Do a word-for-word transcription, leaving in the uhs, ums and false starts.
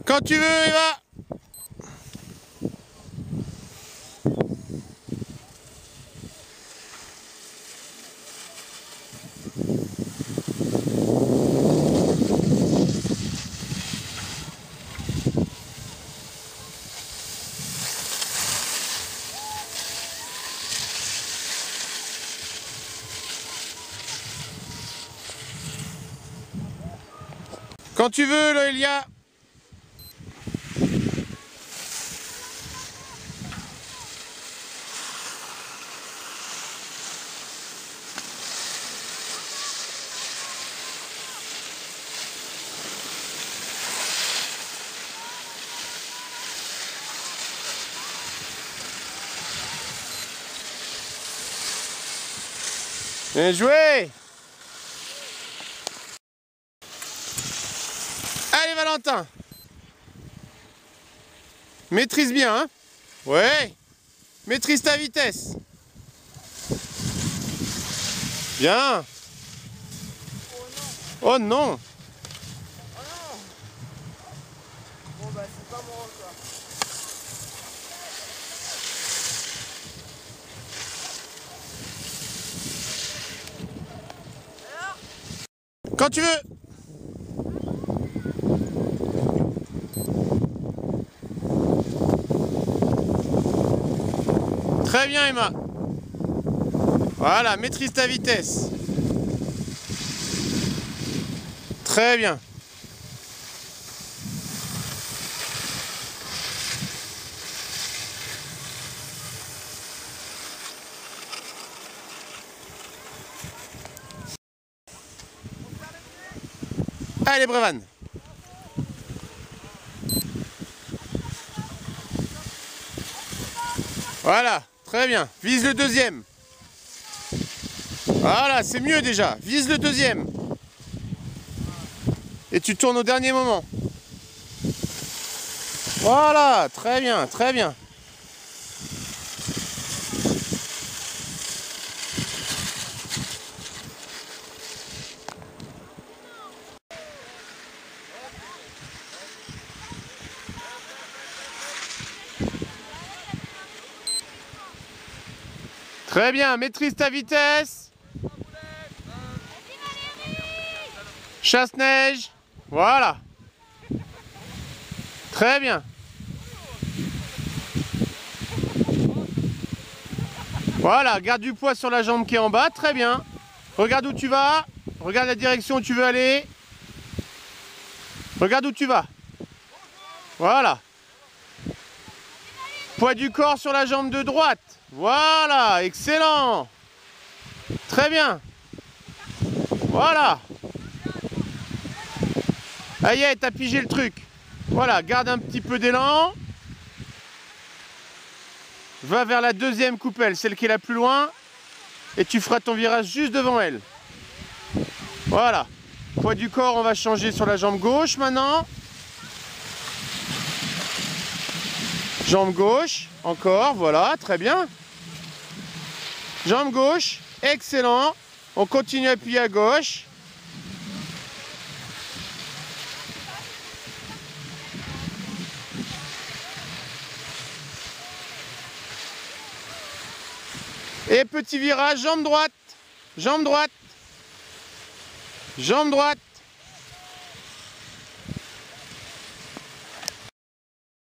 Quand tu veux, Eva. Quand tu veux, Loelia. Bien joué! Allez Valentin! Maîtrise bien, hein? Ouais! Maîtrise ta vitesse! Bien! Oh non! Oh non! Bon bah c'est pas moi quoi. Quand tu veux. Très bien Emma. Voilà, maîtrise ta vitesse. Très bien. Allez Brévan. Voilà, très bien. Vise le deuxième. Voilà, c'est mieux déjà. Vise le deuxième. Et tu tournes au dernier moment. Voilà, très bien, très bien. Très bien, maîtrise ta vitesse. Chasse-neige. Voilà. Très bien. Voilà, garde du poids sur la jambe qui est en bas. Très bien. Regarde où tu vas. Regarde la direction où tu veux aller. Regarde où tu vas. Voilà. Poids du corps sur la jambe de droite. Voilà, excellent. Très bien. Voilà. Aïe, aïe, t'as pigé le truc. Voilà, garde un petit peu d'élan. Va vers la deuxième coupelle, celle qui est la plus loin. Et tu feras ton virage juste devant elle. Voilà. Poids du corps, on va changer sur la jambe gauche maintenant. Jambe gauche, encore, voilà, très bien. Jambe gauche, excellent. On continue à appuyer à gauche. Et petit virage, jambe droite, jambe droite, jambe droite.